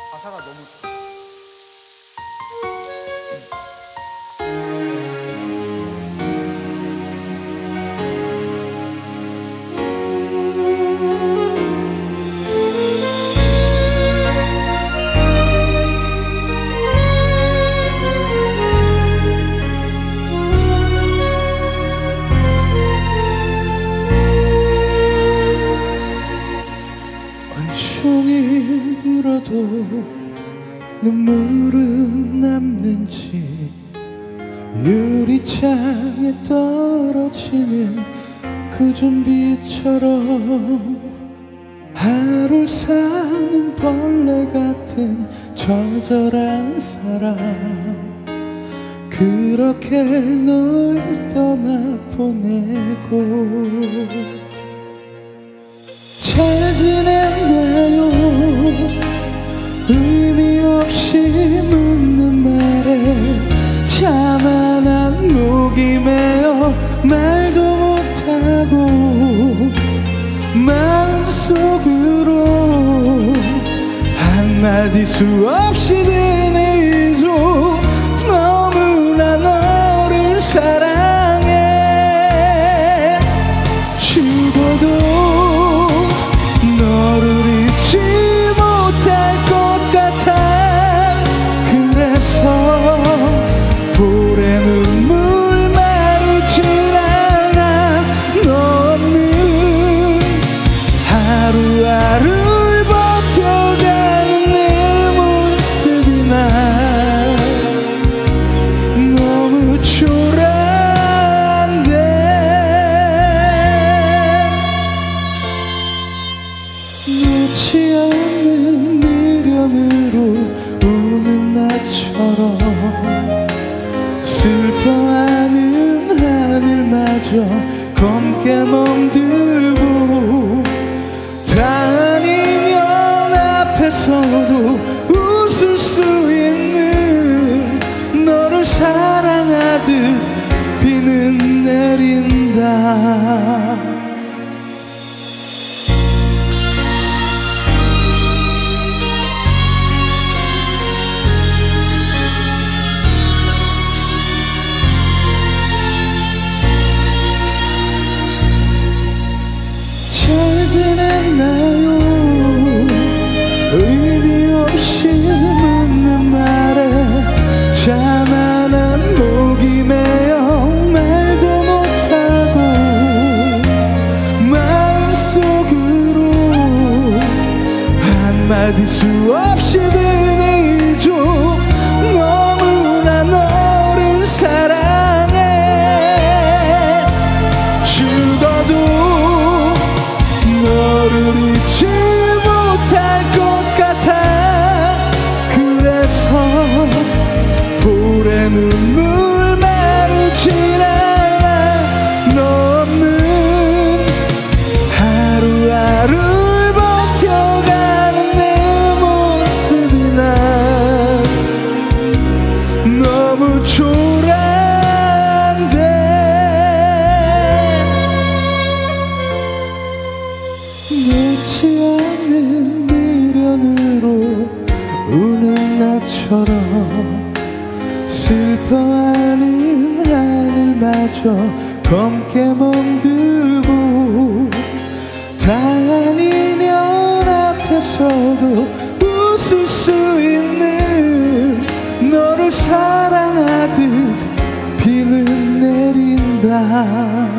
가사가 너무 좋아. 온종일 울어도 눈물은 남는지 유리창에 떨어지는 그 좀비처럼 하루를 사는 벌레 같은 처절한 사람 그렇게 널 떠나보내고 잘 지냈나요? 의미 없이 묻는 말에 자만한 목이 메어 말도 못하고 마음속으로 한마디 수없이 드는 이조 너무나 너를 사랑해 죽어도 너를 잊지 못할 것 같아 그래서 볼에 눈물 마르질 않아 너 없는 하루하루를 버텨가는 내 모습이 난 너무 초라한데 놓지 않는 미련으로 우는 나처럼 슬퍼하는 하늘마저 검게 멍들고 다 아닌 연 앞에서도 웃을 수 있는 너를 사랑하듯 비는 내린다 잘 지냈나요? 의미 없이 묻는 말에 자만한 목이 메어 말도 못하고 마음속으로 한마디 수없이 드는 이조 너무나 너를 사랑해 죽어도 너를 잊지 못할 것 같아 그래서 볼에 눈물 마르질 않아 너 없는 하루하루를 버텨가는 내 모습이 난 너무 초라한데 놓지 않는 미련으로 우는 나처럼 슬퍼하는 하늘마저 검게 멍들고 다 아닌 연 앞에서도 웃을 수 있는 너를 사랑하듯 비는 내린다